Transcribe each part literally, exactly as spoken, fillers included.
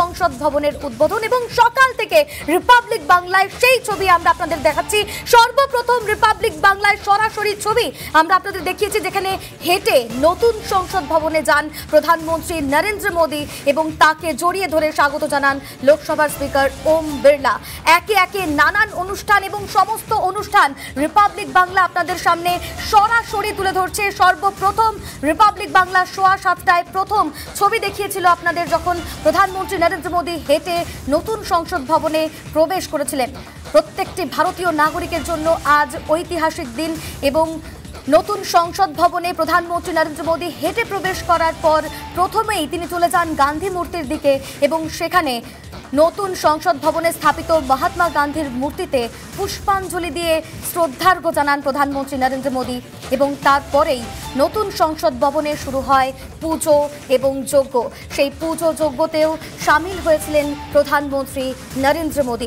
সংসদ ভবনের উদ্বোধন এবং সকাল থেকে রিপাবলিক বাংলায় সেই ছবি আমরা আপনাদের দেখাচ্ছি। সর্বপ্রথম রিপাবলিক বাংলায় সরাসরি ছবি আমরা আপনাদের দেখিয়েছি, যেখানে হেঁটে নতুন সংসদ ভবনে যান প্রধানমন্ত্রী নরেন্দ্র মোদী এবং তাকে জড়িয়ে ধরে স্বাগত জানান লোকসভার স্পিকার ওম বিড়লা। একে একে নানান অনুষ্ঠান এবং সমস্ত অনুষ্ঠান রিপাবলিক বাংলা আপনাদের সামনে সরাসরি তুলে ধরছে। সর্বপ্রথম রিপাবলিক বাংলা সোয়া সাতটায় প্রথম ছবি দেখিয়েছিল আপনাদের, যখন প্রধানমন্ত্রী নরেন্দ্র মোদী হেঁটে নতুন সংসদ ভবনে প্রবেশ করেছিলেন। প্রত্যেকটি ভারতীয় নাগরিকের জন্য আজ ঐতিহাসিক দিন এবং নতুন সংসদ ভবনে প্রধানমন্ত্রী নরেন্দ্র মোদী হেঁটে প্রবেশ করার পর প্রথমেই তিনি চলে যান গান্ধী মূর্তির দিকে এবং সেখানে নতুন সংসদ ভবনে স্থাপিত মহাত্মা গান্ধীর মূর্তিতে পুষ্পাঞ্জলি দিয়ে শ্রদ্ধার্ঘ্য জানান প্রধানমন্ত্রী নরেন্দ্র মোদী এবং তারপরেই নতুন সংসদ ভবনে শুরু হয় পুজো এবং যজ্ঞ। সেই পুজো যজ্ঞতেও সামিল হয়েছিলেন প্রধানমন্ত্রী নরেন্দ্র মোদী।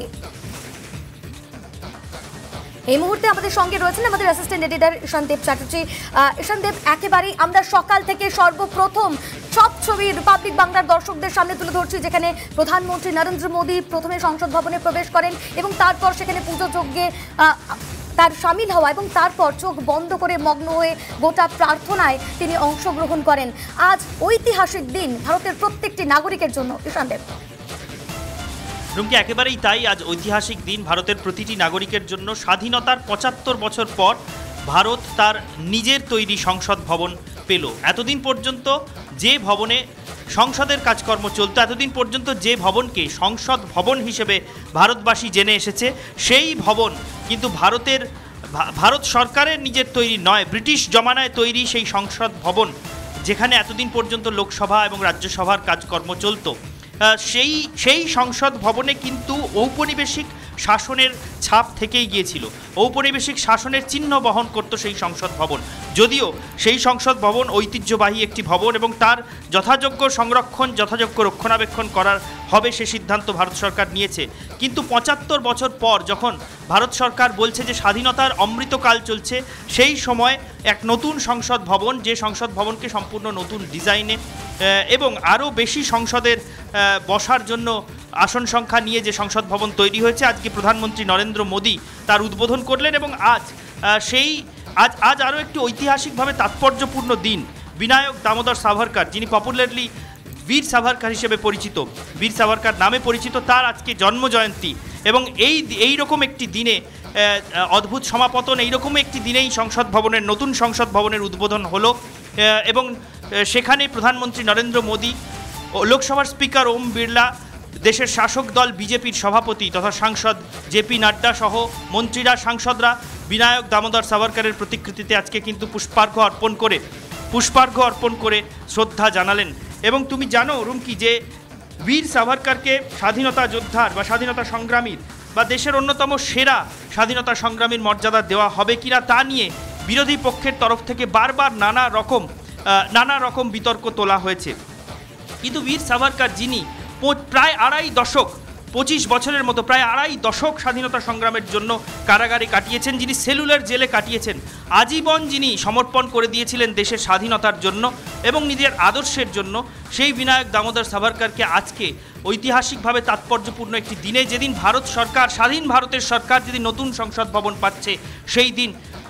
এই মুহূর্তে আমাদের সঙ্গে রয়েছেন আমাদের অ্যাসিস্ট্যান্ট এডিটর ঈশানদেব চ্যাটার্জি। ঈশানদেব, একেবারেই আমরা সকাল থেকে সর্বপ্রথম সব ছবি রিপাবলিক বাংলার দর্শকদের সামনে তুলে ধরছি, যেখানে প্রধানমন্ত্রী নরেন্দ্র মোদী প্রথমে সংসদ ভবনে প্রবেশ করেন এবং তারপর সেখানে পুজো যজ্ঞে তার সামিল হওয়া এবং তারপর চোখ বন্ধ করে মগ্ন হয়ে গোটা প্রার্থনায় তিনি অংশগ্রহণ করেন। আজ ঐতিহাসিক দিন ভারতের প্রত্যেকটি নাগরিকের জন্য। ঈশানদেব। রুমকি, একেবারেই তাই। আজ ঐতিহাসিক দিন ভারতের প্রতিটি নাগরিকের জন্য। স্বাধীনতার পঁচাত্তর বছর পর ভারত তার নিজের তৈরি সংসদ ভবন পেল। এতদিন পর্যন্ত যে ভবনে সংসদের কাজকর্ম চলত, এতদিন পর্যন্ত যে ভবনকে সংসদ ভবন হিসেবে ভারতবাসী জেনে এসেছে, সেই ভবন কিন্তু ভারতের ভারত সরকারের নিজের তৈরি নয়, ব্রিটিশ জমানায় তৈরি সেই সংসদ ভবন, যেখানে এতদিন পর্যন্ত লোকসভা এবং রাজ্যসভার কাজকর্ম চলত। সেই সেই সংসদ ভবনে কিন্তু ঔপনিবেশিক শাসনের ছাপ থেকেই গিয়েছিল, ঔপনিবেশিক শাসনের চিহ্ন বহন করত সেই সংসদ ভবন। যদিও সেই সংসদ ভবন ঐতিহ্যবাহী একটি ভবন এবং তার যথাযোগ্য সংরক্ষণ যথাযোগ্য রক্ষণাবেক্ষণ করার হবে সে সিদ্ধান্ত ভারত সরকার নিয়েছে, কিন্তু পঁচাত্তর বছর পর যখন ভারত সরকার বলছে যে স্বাধীনতার অমৃতকাল চলছে, সেই সময় এক নতুন সংসদ ভবন, যে সংসদ ভবনকে সম্পূর্ণ নতুন ডিজাইনে এবং আরও বেশি সংসদের বসার জন্য আসন সংখ্যা নিয়ে যে সংসদ ভবন তৈরি হয়েছে, আজকে প্রধানমন্ত্রী নরেন্দ্র মোদী তার উদ্বোধন করলেন এবং আজ সেই আজ আজ আরও একটি ঐতিহাসিকভাবে তাৎপর্যপূর্ণ দিন। বিনায়ক দামোদর সাভারকর, যিনি পপুলারলি বীর সাভারকর হিসেবে পরিচিত, বীর সাভারকর নামে পরিচিত, তার আজকে জন্মজয়ন্তী এবং এই এই রকম একটি দিনে অদ্ভুত সমাপতন, এইরকম একটি দিনেই সংসদ ভবনের নতুন সংসদ ভবনের উদ্বোধন হলো এবং সেখানে প্রধানমন্ত্রী নরেন্দ্র মোদী, লোকসভার স্পিকার ওম বিড়লা, দেশের শাসক দল বিজেপির সভাপতি তথা সাংসদ জেপি নাড্ডা সহ মন্ত্রীরা, সাংসদরা বিনায়ক দামোদর সাভারকরের প্রতিকৃতিতে আজকে কিন্তু পুষ্পার্ঘ্য অর্পণ করে পুষ্পার্ঘ্য অর্পণ করে শ্রদ্ধা জানালেন। এবং তুমি জানো রুমকি, যে বীর সাভারকরকে স্বাধীনতা যোদ্ধার বা স্বাধীনতা সংগ্রামীর বা দেশের অন্যতম সেরা স্বাধীনতা সংগ্রামীর মর্যাদা দেওয়া হবে কিনা তা নিয়ে বিরোধী পক্ষের তরফ থেকে বারবার নানা রকম নানা রকম বিতর্ক তোলা হয়েছে। কিন্তু বীর সাভারকর, যিনি প্রায় আড়াই দশক পঁচিশ বছরের মতো প্রায় আড়াই দশক স্বাধীনতা সংগ্রামের জন্য কারাগারে কাটিয়েছেন, যিনি সেলুলার জেলে কাটিয়েছেন, আজীবন যিনি সমর্পণ করে দিয়েছিলেন দেশের স্বাধীনতার জন্য এবং নিজের আদর্শের জন্য, সেই বিনায়ক দামোদর সাভারকরকে আজকে ঐতিহাসিকভাবে তাৎপর্যপূর্ণ একটি দিনে, যেদিন ভারত সরকার, স্বাধীন ভারতের সরকার যেদিন নতুন সংসদ ভবন পাচ্ছে, সেই দিন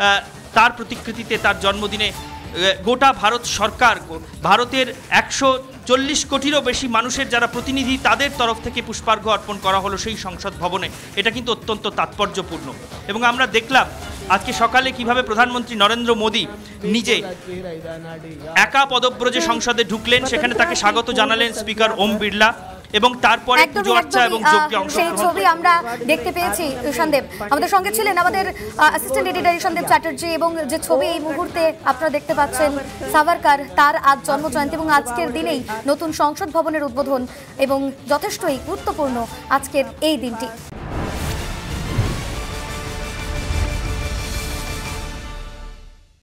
তার প্রতিকৃতিতে তার জন্মদিনে গোটা ভারত সরকার, ভারতের একশো চল্লিশ কোটিরও বেশি মানুষের যারা প্রতিনিধি, তাদের তরফ থেকে পুষ্পার্ঘ্য অর্পণ করা হলো সেই সংসদ ভবনে। এটা কিন্তু অত্যন্ত তাৎপর্যপূর্ণ এবং আমরা দেখলাম আজকে সকালে কিভাবে প্রধানমন্ত্রী নরেন্দ্র মোদী নিজে একা পদব্রজে সংসদে ঢুকলেন, সেখানে তাকে স্বাগত জানালেন স্পিকার ওম বিড়লা এবং তারপরে পুজো অর্চনা এবং যজ্ঞে অংশগ্রহণ। সেই ছবি আমরা দেখতে পেয়েছি। ঈশানদেব আমাদের সঙ্গে ছিলেন, আমাদের অ্যাসিস্ট্যান্ট এডিটর ঈশানদেব চ্যাটার্জি, এবং যে ছবি এই মুহূর্তে আপনারা দেখতে পাচ্ছেন সাভারকর, তার আজ জন্মজয়ন্তী এবং আজকের দিনেই নতুন সংসদ ভবনের উদ্বোধন এবং যথেষ্টই গুরুত্বপূর্ণ আজকের এই দিনটি।